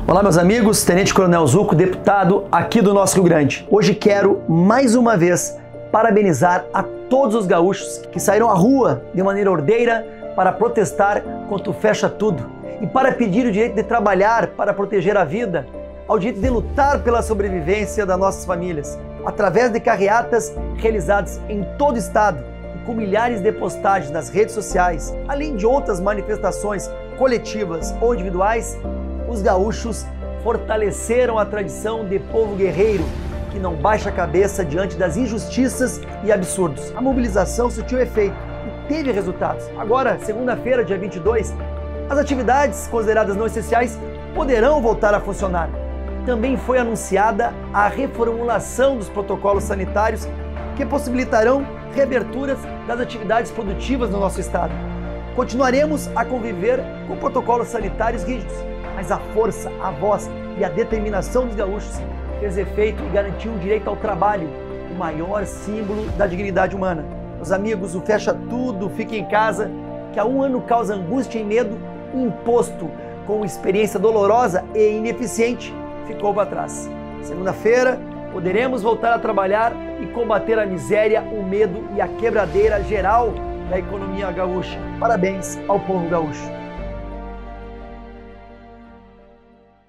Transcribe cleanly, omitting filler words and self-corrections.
Olá meus amigos, Tenente Coronel Zuco, deputado aqui do nosso Rio Grande. Hoje quero mais uma vez parabenizar a todos os gaúchos que saíram à rua de maneira ordeira para protestar contra o fecha tudo e para pedir o direito de trabalhar para proteger a vida, ao direito de lutar pela sobrevivência das nossas famílias, através de carreatas realizadas em todo o estado e com milhares de postagens nas redes sociais, além de outras manifestações coletivas ou individuais. Os gaúchos fortaleceram a tradição de povo guerreiro que não baixa a cabeça diante das injustiças e absurdos. A mobilização surtiu efeito e teve resultados. Agora, segunda-feira, dia 22, as atividades consideradas não essenciais poderão voltar a funcionar. Também foi anunciada a reformulação dos protocolos sanitários que possibilitarão reaberturas das atividades produtivas no nosso estado. Continuaremos a conviver com protocolos sanitários rígidos, mas a força, a voz e a determinação dos gaúchos fez efeito e garantiu o direito ao trabalho, o maior símbolo da dignidade humana. Meus amigos, o fecha tudo, fique em casa, que há um ano causa angústia e medo, imposto com experiência dolorosa e ineficiente, ficou para trás. Segunda-feira, poderemos voltar a trabalhar e combater a miséria, o medo e a quebradeira geral da economia gaúcha. Parabéns ao povo gaúcho.